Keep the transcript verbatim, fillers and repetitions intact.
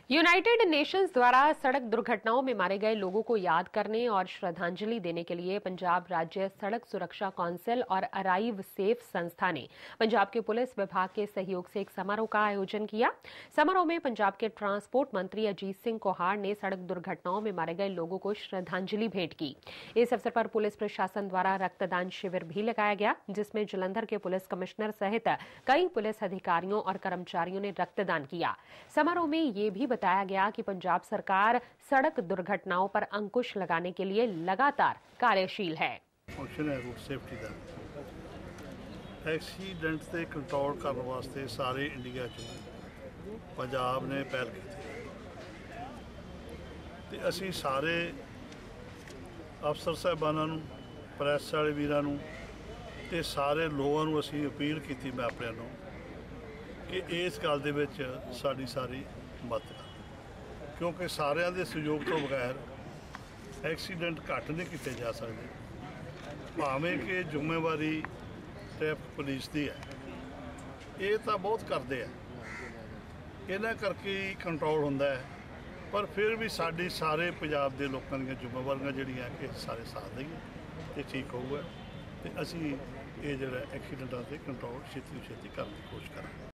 United Nations द्वारा सड़क दुर्घटनाओं में मारे गए लोगों को याद करने और श्रद्धांजलि देने के लिए पंजाब राज्य सड़क सुरक्षा काउंसिल और अराइव सेफ संस्था ने पंजाब के पुलिस विभाग के सहयोग से एक समारोह का आयोजन किया। समारोह में पंजाब के ट्रांसपोर्ट मंत्री अजीत सिंह कोहाड़ ने सड़क दुर्घटनाओं में मारे गए लोगों को श्रद्धांजलि भेंट की। इस अवसर पर पुलिस प्रशासन द्वारा रक्तदान शिविर भी लगाया गया, जिसमें जलंधर के पुलिस कमिश्नर सहित कई पुलिस अधिकारियों और कर्मचारियों ने रक्तदान किया। समारोह में ये भी बताया गया कि पंजाब सरकार सड़क दुर्घटनाओं पर अंकुश लगाने के लिए लगातार कार्यशील है। फंक्शन है रोड सेफ्टी का एक्सीडेंट से कंट्रोल करने वास्ते सारे इंडिया च पंजाब ने पहल की ते असी सारे अफसर साहबानां नूं, प्रैस वाले वीरां नूं ते सारे लोगों नूं असी अपील की मैं अपने नूं कि इस गल दे विच साडी सारी मदद कर, क्योंकि सारिਆਂ ਦੇ सहयोग तो बगैर एक्सीडेंट घट नहीं किए जा सकते। भावें कि जिम्मेवारी ट्रैफिक पुलिस की है, ये तो बहुत करते हैं, इन्हां करके ही कंट्रोल होंदा है, पर फिर भी साडी सारे पंजाब के लोगों दी जिम्मेवारियां जिहड़ियां कि सारे साथ देइए तो ठीक होऊगा ते असीं ये जिहड़ा एक्सीडेंटां ते कंट्रोल छेती छेती करने की कोशिश करांगे।